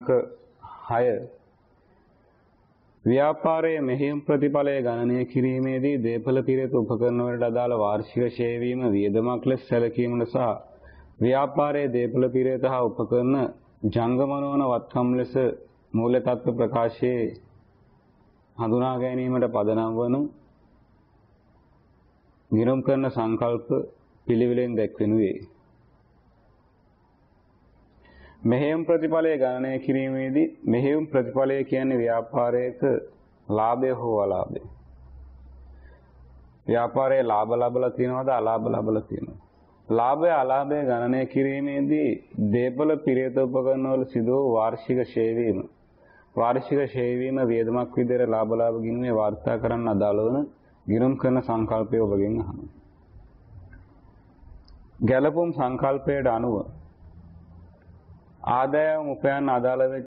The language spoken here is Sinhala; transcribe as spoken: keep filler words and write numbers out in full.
හය ව්‍යාපාරයේ මෙහෙයුම් ප්‍රතිඵලය ගණනය කිරීමේදී දේපල පිරිත උපකරණ වලට අදාළ වාර්ෂික ෂෙයා වීම වියදමක් ලෙස සැලකීමට සහ ව්‍යාපාරයේ දේපල පිරිත හා උපකරණ ජංගම නොවන වත්කම් ලෙස මූල්‍ය තත්ත්ව ප්‍රකාශයේ හඳුනා ගැනීමට පදනම් වනු ගිණුම් කරන සංකල්ප පිළිවෙලෙන් දැක්වෙනුයේ. මෙහෙයුම් ප්‍රතිඵලය ගණනය කිරීමේදී මෙහෙයුම් ප්‍රතිඵලය කියන්නේ ව්‍යාපාරයක ලාභය හෝ අලාභය. ව්‍යාපාරයේ ලාභ ලබලා තියෙනවද අලාභ ලබලා තියෙනවද? ලාභය අලාභය ගණනය කිරීමේදී දේපල පිරිත උපකරණ වල සිදු වූ වාර්ෂික ෂෙයා වීම වාර්ෂික ෂෙයා වීම වියදමක් විදිහට ලාභ ලාභ ගිණුමේ වාර්තා කරන්න අදාළ වන ගිණුම් කරන සංකල්පය ඔබගෙන් අහනවා. ගැළපුම් සංකල්පයට අනුව ආදායම් උපයන්න අදාළ